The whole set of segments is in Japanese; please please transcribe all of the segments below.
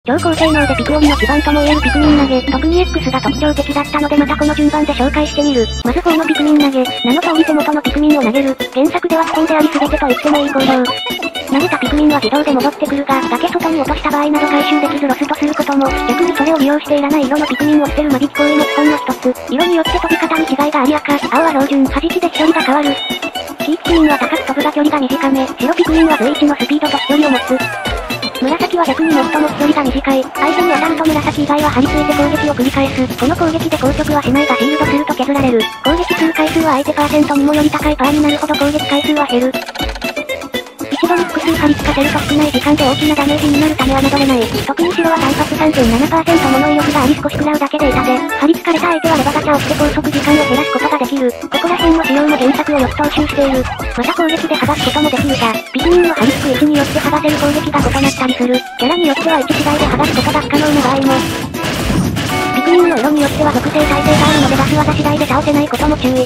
超高性能でピクオリの基盤とも言えるピクミン投げ、特に X が特徴的だったのでまたこの順番で紹介してみる。まず4のピクミン投げ、名の通り手元のピクミンを投げる。原作では基本であり全てと言ってもいい行動。投げたピクミンは自動で戻ってくるが、崖外に落とした場合など回収できずロストすることも、逆にそれを利用していらない色のピクミンを捨てる間引き行為も基本の一つ。色によって飛び方に違いがあり赤、青は標準、弾きで飛距離が変わる。黄ピクミンは高く飛ぶが距離が短め、白ピクミンは随一のスピードと飛距離を持つ。紫は逆に最も飛距離が短い。相手に当たると紫以外は張り付いて攻撃を繰り返す。この攻撃で硬直はしないがシールドすると削られる。攻撃する回数は相手パーセントにもより高いパーになるほど攻撃回数は減る。一度に複数張り付かせると少ない時間で大きなダメージになるため侮れない。特に白は単発 3.7% もの威力があり少し食らうだけで痛手。張り付かれた相手はレバガチャをして拘束時間を減らすことができる。ここら辺の仕様も原作をよく踏襲している。また攻撃で剥がすこともできるが、ピクミンの張り付く位置によって剥がせる攻撃が異なったりする。キャラによっては位置次第で剥がすことが不可能な場合も。ピクミンの色によっては属性耐性があるので出す技次第で倒せないことも注意。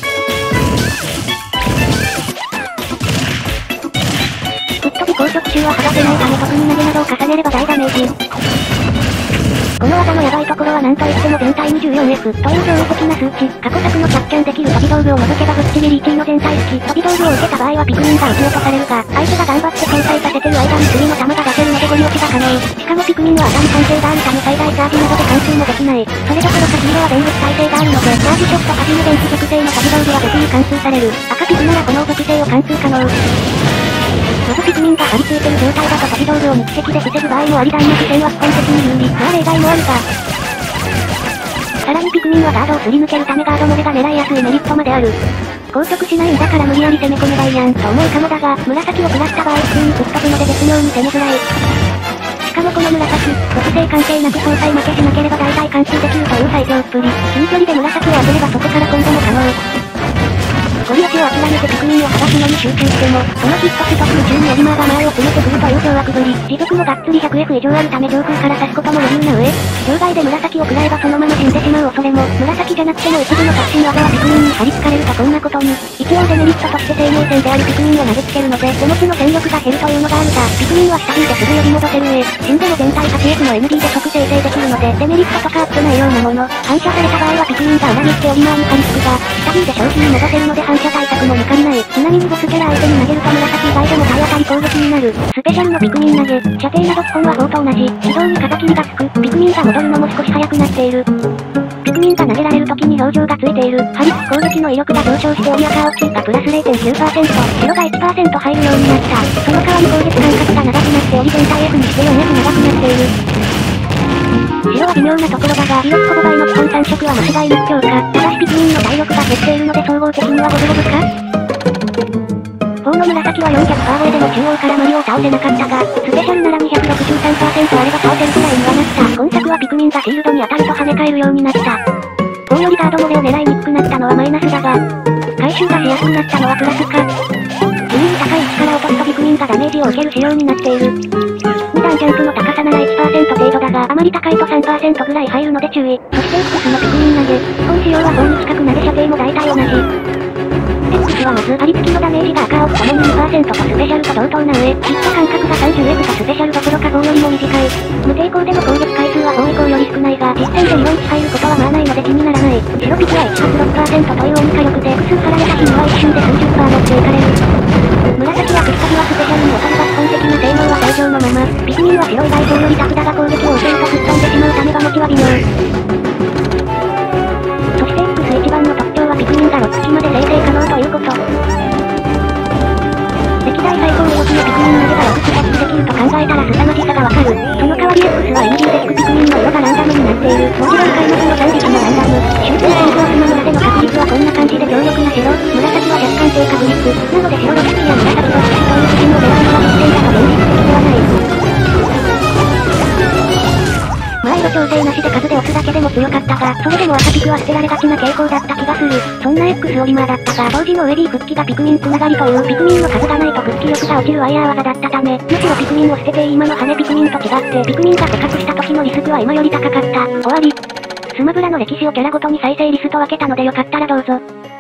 硬直中は剥がせないため特に投げなどを重ねれば大ダメージ。この技のヤバいところは何といっても全体 24F という驚異的な数値。過去作のキャッチャンできる飛び道具を除けばぶっちぎり1位の全体式。飛び道具を受けた場合はピクミンが撃ち落とされるが、相手が頑張って搭載させてる間に次の弾が出せるのでゴリ落ちが可能。しかもピクミンは当たり耐性があるため最大チャージなどで貫通もできない。それどころか黄色は電撃耐性があるので、チャージショットはじめ電気属性の飛び道具は別に貫通される。赤ピクならこの属性を貫通可能。まずピクミンが張り付いてる状態だと飛び道具を日赤で防ぐ場合もありダイナ視線は基本的に有利。まあ例外もあるが。さらにピクミンはガードをすり抜けるためガード漏れが狙いやすいメリットまである。硬直しないんだから無理やり攻め込めばいいやんと思うかもだが、紫を食らった場合普通に吹っ飛ぶので絶妙に攻めづらい。しかもこの紫、属性関係なく相対負けしなければ大体貫通できるという最強っぷり。近距離で紫を当てればそこから今後も可能。ゴリ押しを諦めてピクミンを剥がすのに集中しても、このヒットストック中にオリマーが前を詰めてくるという凶悪ぶり。持続もがっつり 100F 以上あるため上空から刺すことも余裕な上、場外で紫を食らえばそのまま死んでしまう恐れも、紫じゃなくても一部の突進技はピクミンに張り付かれるとこんなことに。一応デメリットとして生命線であるピクミンを投げつけるので、手持ちの戦力が減るというのがあるが、ピクミンは下引いてすぐ呼び戻せる上、死んでも全体 8F の MD で即生成できるので、デメリットとかあってないようなもの。反射された場合はピクミンが裏切ってオリマーに張り付くが、下引いて消費に戻せるので反射対策も抜かりない。ちなみにボスキャラ相手に投げると紫以外でも体当たり攻撃になる。スペシャルのピクミン投げ、射程など基本は4と同じ。軌道に風切りがつく。ピクミンが戻るのも少し早くなっている。ピクミンが投げられる時に表情がついている。張り付く攻撃の威力が上昇してオリアカーオチがプラス 0.9%、白が 1% 入るようになった。その代わり攻撃間隔が長くなっており全体 F にして 4F 長くなっている。白は微妙なところだが、威力ほぼ倍の基本3色は間違いなく強化。ただしピクミンの体力が減っているので総合的には五分五分か4の紫は 400% 超えでも中央からマリオを倒せなかったが、スペシャルなら 263% あれば倒せるくらいにはなった。今作はピクミンがシールドに当たると跳ね返るようになった。4よりガード漏れを狙いにくくなったのはマイナスだが、回収がしやすくなったのはプラスか。地味に高い位置から落とすとピクミンがダメージを受ける仕様になっている。2段ジャンプの高さなら 1% 程度だが、あまり高いと 3% ぐらい入るので注意。そして X のピクミン投げ、基本仕様は4に近くなで射程も大体同じ。X はまず張り付きのダメージが赤青ともに 2% とスペシャルと同等な上、ヒット間隔が 30F とスペシャルどころか4よりも短い。無抵抗でも攻撃回数は4以降より少ないが、実戦で理論値入ることはまあないので気にならない。白ピクは 186% という鬼火力で、複数張られた日には一瞬で数十%持っていかれる。紫はピッタリはスペシャルに劣るが基本的な性能は最強のまま、ピクミンは白以外4よりタフだが攻撃を受けると吹っ飛んでしまうため場持ちは微妙。そして X 一番の特徴はピクミンが6機まで生成可能ということ。歴代最高威力のピクミン投げが6機キャッチできると考えたら凄まじさがわかる。その代わり X は MD で引くピクミンの色がランダムになっている。もちろん開幕の3匹もランダム。集中戦闘スマ村での確率はこんな感じで強力な白。紫は若干低確率。なので白6匹や紫6匹という基準を狙うのは実戦だと現実的ではない。まあ色調整なしで数で押すだけでも強かったが、それでも赤ピクは捨てられがちな傾向だった気がする。そんな X オリマーだったが、当時のウェディ復帰がピクミンつながりというピクミンの数がないと復帰力が落ちるワイヤー技だったため、むしろピクミンを捨てて今の羽ピクミンと違ってピクミンが枯渇した時のリスクは今より高かった。終わり。スマブラの歴史をキャラごとに再生リスト分けたのでよかったらどうぞ。